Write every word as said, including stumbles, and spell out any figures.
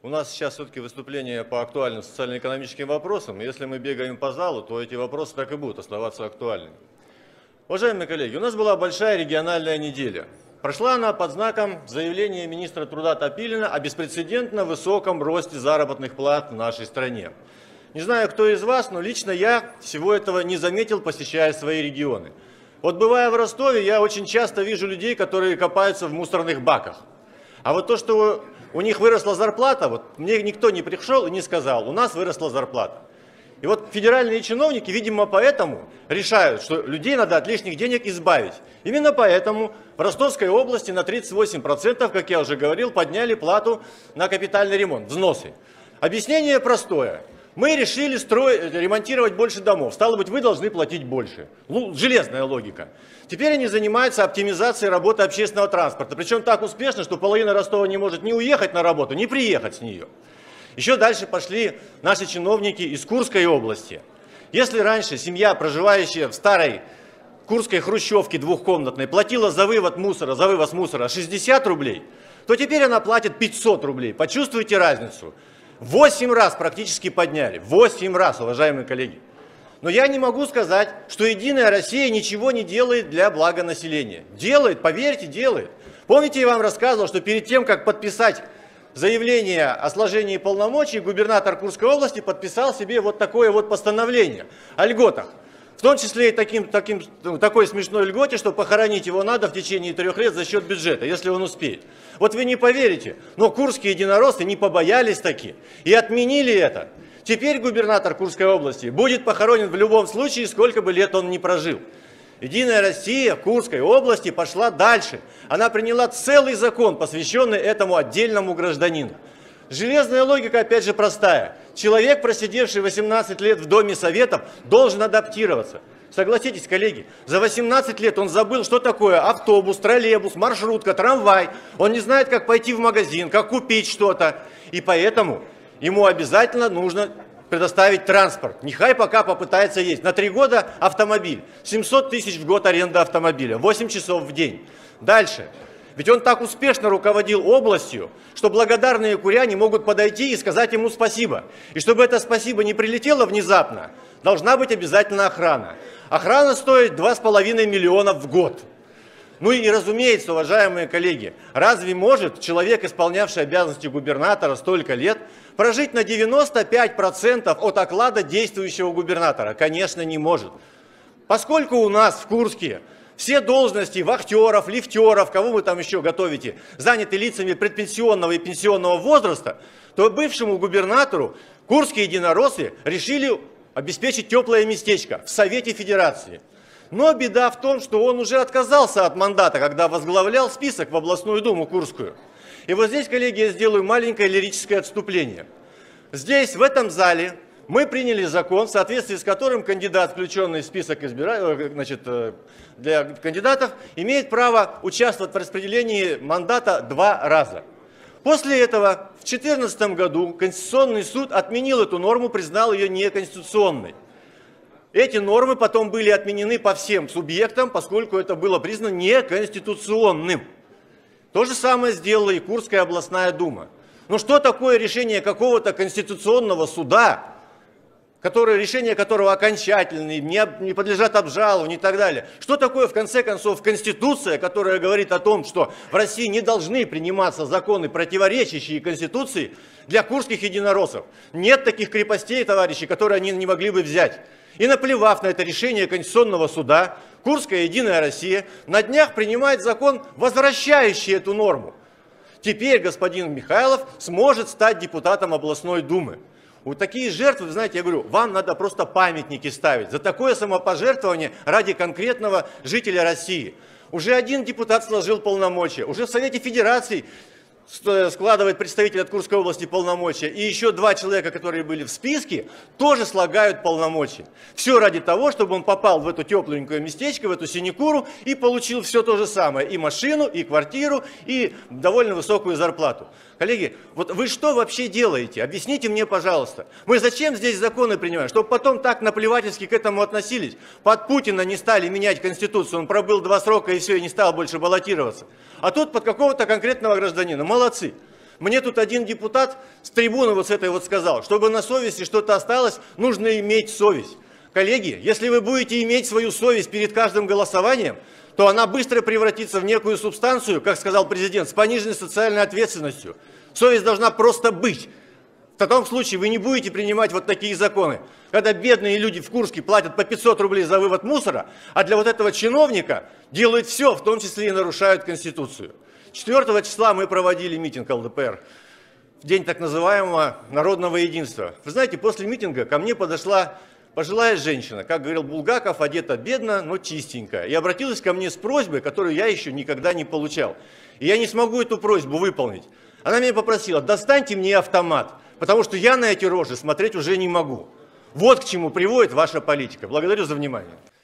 У нас сейчас все-таки выступление по актуальным социально-экономическим вопросам. Если мы бегаем по залу, то эти вопросы так и будут оставаться актуальными. Уважаемые коллеги, у нас была большая региональная неделя. Прошла она под знаком заявления министра труда Топилина о беспрецедентно высоком росте заработных плат в нашей стране. Не знаю, кто из вас, но лично я всего этого не заметил, посещая свои регионы. Вот бывая в Ростове, я очень часто вижу людей, которые копаются в мусорных баках. А вот то, что у них выросла зарплата, вот мне никто не пришел и не сказал, у нас выросла зарплата. И вот федеральные чиновники, видимо, поэтому решают, что людей надо от лишних денег избавить. Именно поэтому в Ростовской области на тридцать восемь процентов, как я уже говорил, подняли плату на капитальный ремонт, взносы. Объяснение простое. Мы решили строить, ремонтировать больше домов. Стало быть, вы должны платить больше. Ну, железная логика. Теперь они занимаются оптимизацией работы общественного транспорта. Причем так успешно, что половина Ростова не может ни уехать на работу, ни приехать с нее. Еще дальше пошли наши чиновники из Курской области. Если раньше семья, проживающая в старой курской хрущевке двухкомнатной, платила за вывод мусора, за вывоз мусора шестьдесят рублей, то теперь она платит пятьсот рублей. Почувствуйте разницу. Восемь раз практически подняли. Восемь раз, уважаемые коллеги. Но я не могу сказать, что Единая Россия ничего не делает для блага населения. Делает, поверьте, делает. Помните, я вам рассказывал, что перед тем, как подписать заявление о сложении полномочий, губернатор Курской области подписал себе вот такое вот постановление о льготах. В том числе и таким, таким, такой смешной льготе, что похоронить его надо в течение трех лет за счет бюджета, если он успеет. Вот вы не поверите, но курские единороссы не побоялись таки и отменили это. Теперь губернатор Курской области будет похоронен в любом случае, сколько бы лет он ни прожил. Единая Россия в Курской области пошла дальше. Она приняла целый закон, посвященный этому отдельному гражданину. Железная логика, опять же, простая. Человек, просидевший восемнадцать лет в Доме Советов, должен адаптироваться. Согласитесь, коллеги, за восемнадцать лет он забыл, что такое автобус, троллейбус, маршрутка, трамвай. Он не знает, как пойти в магазин, как купить что-то. И поэтому ему обязательно нужно предоставить транспорт. Нехай пока попытается есть. На три года автомобиль. семьсот тысяч в год аренда автомобиля. восемь часов в день. Дальше. Ведь он так успешно руководил областью, что благодарные куряне могут подойти и сказать ему спасибо. И чтобы это спасибо не прилетело внезапно, должна быть обязательно охрана. Охрана стоит два с половиной миллиона в год. Ну и разумеется, уважаемые коллеги, разве может человек, исполнявший обязанности губернатора столько лет, прожить на девяносто пять процентов от оклада действующего губернатора? Конечно, не может. Поскольку у нас в Курске все должности вахтеров, лифтеров, кого вы там еще готовите, заняты лицами предпенсионного и пенсионного возраста, то бывшему губернатору курские единороссы решили обеспечить теплое местечко в Совете Федерации. Но беда в том, что он уже отказался от мандата, когда возглавлял список в областную думу Курскую. И вот здесь, коллеги, я сделаю маленькое лирическое отступление. Здесь, в этом зале, мы приняли закон, в соответствии с которым кандидат, включенный в список избира... значит, для кандидатов, имеет право участвовать в распределении мандата два раза. После этого в две тысячи четырнадцатом году Конституционный суд отменил эту норму, признал ее неконституционной. Эти нормы потом были отменены по всем субъектам, поскольку это было признано неконституционным. То же самое сделала и Курская областная дума. Но что такое решение какого-то конституционного суда, которое, решение которого окончательное, не, не подлежат обжалованию и так далее? Что такое, в конце концов, Конституция, которая говорит о том, что в России не должны приниматься законы, противоречащие Конституции, для курских единороссов? Нет таких крепостей, товарищи, которые они не могли бы взять. И наплевав на это решение Конституционного суда, Курская Единая Россия на днях принимает закон, возвращающий эту норму. Теперь господин Михайлов сможет стать депутатом областной думы. Вот такие жертвы, вы знаете, я говорю, вам надо просто памятники ставить за такое самопожертвование ради конкретного жителя России. Уже один депутат сложил полномочия, уже в Совете Федерации складывает представитель от Курской области полномочия, и еще два человека, которые были в списке, тоже слагают полномочия. Все ради того, чтобы он попал в эту тепленькое местечко, в эту синекуру и получил все то же самое, и машину, и квартиру, и довольно высокую зарплату. Коллеги, вот вы что вообще делаете? Объясните мне, пожалуйста. Мы зачем здесь законы принимаем? Чтобы потом так наплевательски к этому относились? Под Путина не стали менять Конституцию, он пробыл два срока и все, и не стал больше баллотироваться. А тут под какого-то конкретного гражданина. Молодцы. Мне тут один депутат с трибуны вот с этой вот сказал, чтобы на совести что-то осталось, нужно иметь совесть. Коллеги, если вы будете иметь свою совесть перед каждым голосованием, то она быстро превратится в некую субстанцию, как сказал президент, с пониженной социальной ответственностью. Совесть должна просто быть. В таком случае вы не будете принимать вот такие законы, когда бедные люди в Курске платят по пятьсот рублей за вывод мусора, а для вот этого чиновника делают все, в том числе и нарушают Конституцию. четвёртого числа мы проводили митинг эл дэ пэ эр, в день так называемого народного единства. Вы знаете, после митинга ко мне подошла пожилая женщина, как говорил Булгаков, одета бедно, но чистенько, и обратилась ко мне с просьбой, которую я еще никогда не получал. И я не смогу эту просьбу выполнить. Она меня попросила: достаньте мне автомат, потому что я на эти рожи смотреть уже не могу. Вот к чему приводит ваша политика. Благодарю за внимание.